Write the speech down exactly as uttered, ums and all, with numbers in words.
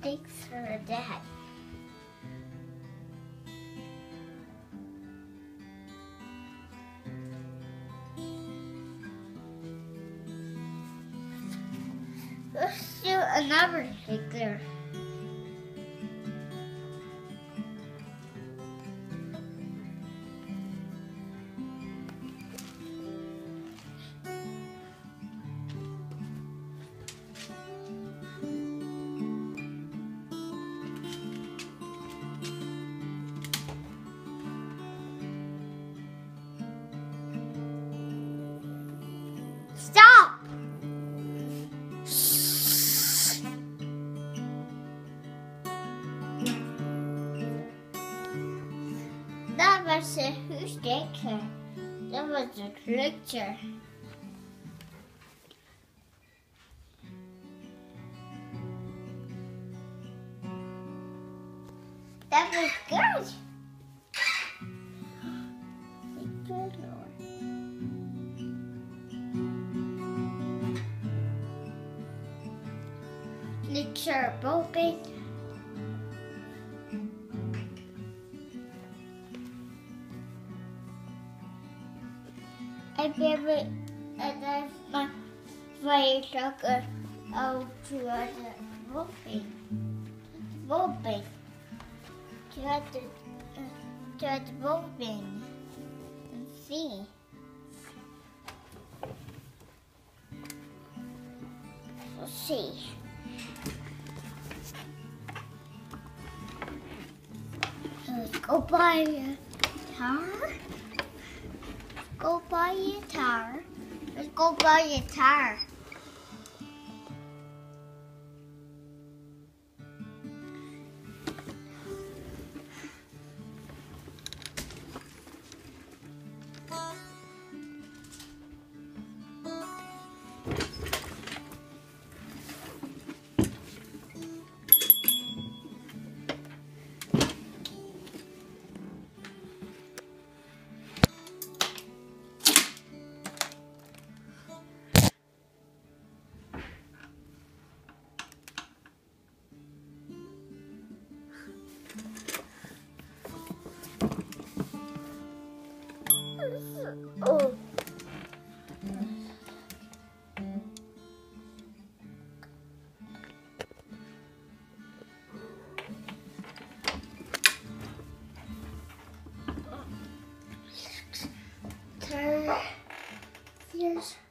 Thanks for her dad. Let's do another sticker. Stop! That was a who's sticker. That was a picture. That was good. Good Lord. Picture open. I favorite and that's my fire trucker out to the roping. Roping. To the to the roping and see. Let's see. Let's go buy a tower. Go buy a tower. Let's go buy a tower. Oh. Turn. Here's